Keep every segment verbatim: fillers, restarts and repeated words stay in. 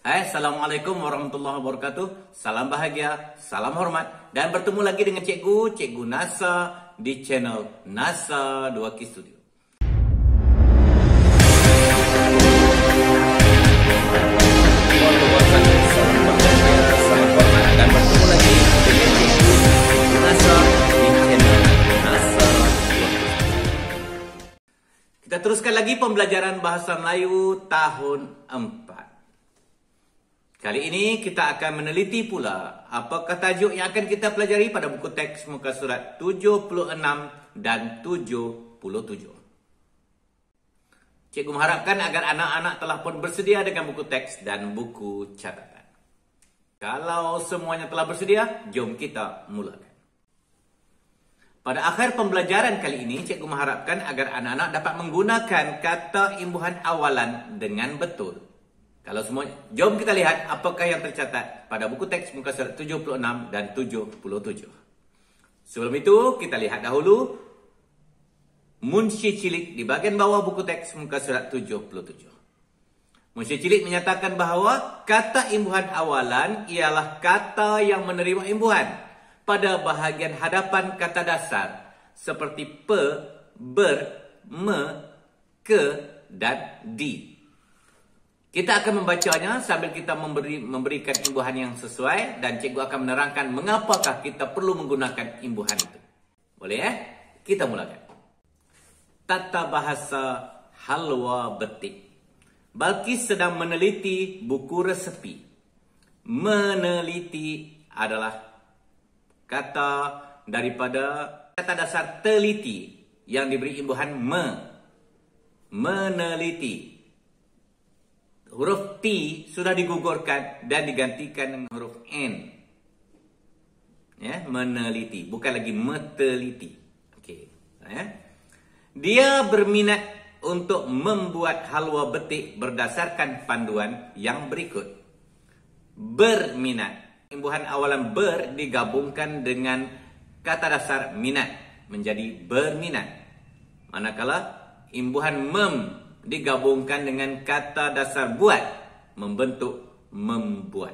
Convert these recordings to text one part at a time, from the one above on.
Hai, Assalamualaikum warahmatullahi wabarakatuh. Salam bahagia, salam hormat. Dan bertemu lagi dengan cikgu, Cikgu Nasa di channel Nasa dua K Studio. Dan bertemu lagi dengan cikgu, Cikgu Nasa di channel Nasa dua K Studio. Kita teruskan lagi pembelajaran Bahasa Melayu tahun empat. Kali ini kita akan meneliti pula apakah tajuk yang akan kita pelajari pada buku teks muka surat tujuh puluh enam dan tujuh puluh tujuh. Cikgu mengharapkan agar anak-anak telah pun bersedia dengan buku teks dan buku catatan. Kalau semuanya telah bersedia, jom kita mulakan. Pada akhir pembelajaran kali ini, cikgu mengharapkan agar anak-anak dapat menggunakan kata imbuhan awalan dengan betul. Kalau semua, jom kita lihat apakah yang tercatat pada buku teks muka surat tujuh puluh enam dan tujuh puluh tujuh. Sebelum itu, kita lihat dahulu munshi cilik di bahagian bawah buku teks muka surat tujuh puluh tujuh. Munshi cilik menyatakan bahawa kata imbuhan awalan ialah kata yang menerima imbuhan pada bahagian hadapan kata dasar seperti pe, ber, me, ke, dan di. Kita akan membacanya sambil kita memberi, memberikan imbuhan yang sesuai dan cikgu akan menerangkan mengapakah kita perlu menggunakan imbuhan itu. Boleh ya? Kita mulakan. Tata bahasa halwa betik. Balkis sedang meneliti buku resepi. Meneliti adalah kata daripada kata dasar teliti yang diberi imbuhan me. Meneliti. Huruf T sudah digugurkan dan digantikan dengan huruf N. Ya, meneliti, bukan lagi meteliti. Okey. Ya. Dia berminat untuk membuat halwa betik berdasarkan panduan yang berikut. Berminat. Imbuhan awalan ber digabungkan dengan kata dasar minat menjadi berminat. Manakala imbuhan mem digabungkan dengan kata dasar buat membentuk membuat.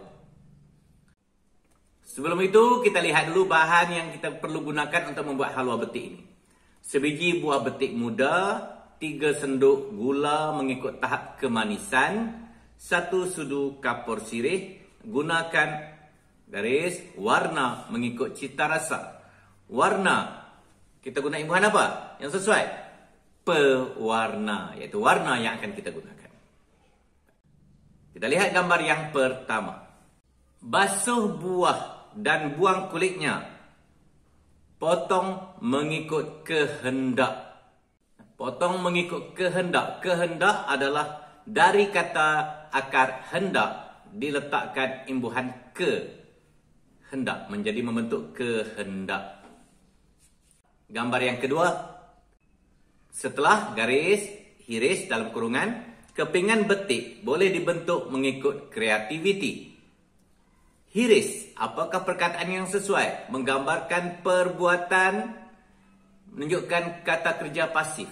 Sebelum itu kita lihat dulu bahan yang kita perlu gunakan untuk membuat halwa betik ini. Sebiji buah betik muda, tiga senduk gula mengikut tahap kemanisan, satu sudu kapur sirih, gunakan garis warna mengikut cita rasa. Warna kita guna imbuhan apa yang sesuai? Pewarna, iaitu warna yang akan kita gunakan. Kita lihat gambar yang pertama. Basuh buah dan buang kulitnya. Potong mengikut kehendak. Potong mengikut kehendak. Kehendak adalah dari kata akar hendak diletakkan imbuhan ke. Hendak menjadi membentuk kehendak. Gambar yang kedua. Setelah garis hiris dalam kurungan, kepingan betik boleh dibentuk mengikut kreativiti. Hiris, apakah perkataan yang sesuai? Menggambarkan perbuatan, menunjukkan kata kerja pasif.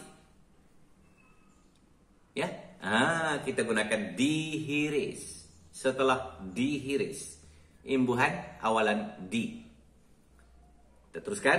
Ya, ah, kita gunakan dihiris. Setelah dihiris, imbuhan awalan di. Kita teruskan.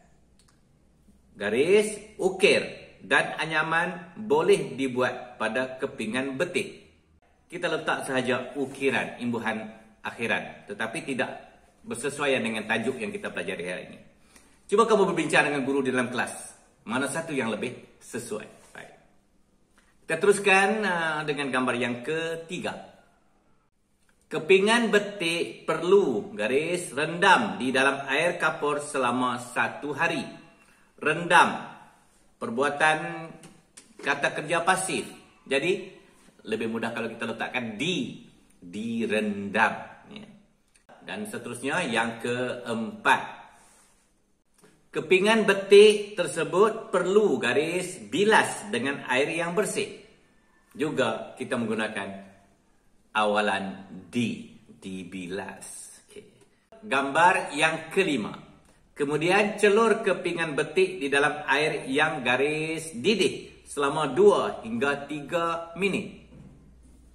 Garis ukir dan anyaman boleh dibuat pada kepingan betik. Kita letak sahaja ukiran, imbuhan akhiran. Tetapi tidak bersesuaian dengan tajuk yang kita pelajari hari ini. Cuba kamu berbincang dengan guru di dalam kelas. Mana satu yang lebih sesuai? Baik. Kita teruskan uh, dengan gambar yang ketiga. Kepingan betik perlu garis rendam di dalam air kapur selama satu hari. Rendam. Perbuatan kata kerja pasif. Jadi, lebih mudah kalau kita letakkan di. Direndam. Ya. Dan seterusnya yang keempat. Kepingan betik tersebut perlu garis bilas dengan air yang bersih. Juga kita menggunakan awalan di. Dibilas. Okay. Gambar yang kelima. Kemudian celur kepingan betik di dalam air yang garis didih selama dua hingga tiga minit.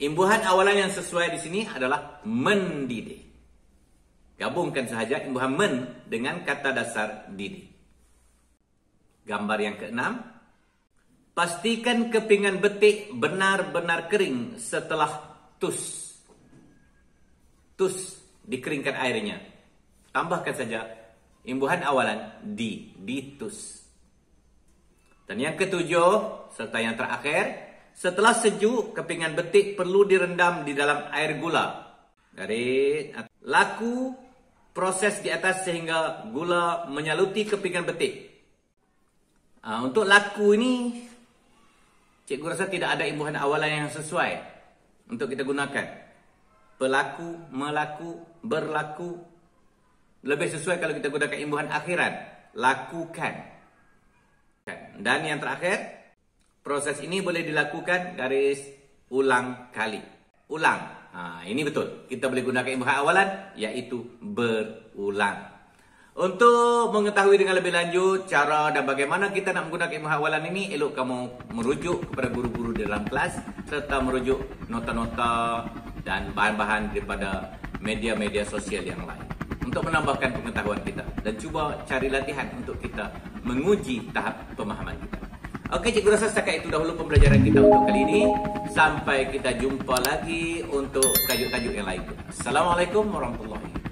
Imbuhan awalan yang sesuai di sini adalah mendidih. Gabungkan sahaja imbuhan men dengan kata dasar didih. Gambar yang keenam. Pastikan kepingan betik benar-benar kering setelah tus. Tus, dikeringkan airnya. Tambahkan saja imbuhan awalan di, ditus. Dan yang ketujuh, serta yang terakhir, setelah sejuk, kepingan betik perlu direndam di dalam air gula. Garis, laku proses di atas sehingga gula menyaluti kepingan betik. Uh, untuk laku ini, cikgu rasa tidak ada imbuhan awalan yang sesuai untuk kita gunakan. Pelaku, melaku, berlaku. Lebih sesuai kalau kita gunakan imbuhan akhiran. Lakukan. Dan yang terakhir, proses ini boleh dilakukan garis ulang kali. Ulang. Ha, ini betul. Kita boleh gunakan imbuhan awalan, iaitu berulang. Untuk mengetahui dengan lebih lanjut cara dan bagaimana kita nak menggunakan imbuhan awalan ini, elok kamu merujuk kepada guru-guru di dalam kelas serta merujuk nota-nota dan bahan-bahan daripada media-media sosial yang lain untuk menambahkan pengetahuan kita dan cuba cari latihan untuk kita menguji tahap pemahaman kita. Okey, cikgu rasa setakat itu dahulu pembelajaran kita untuk kali ini. Sampai kita jumpa lagi untuk tajuk-tajuk yang lain. Assalamualaikum warahmatullahi wabarakatuh.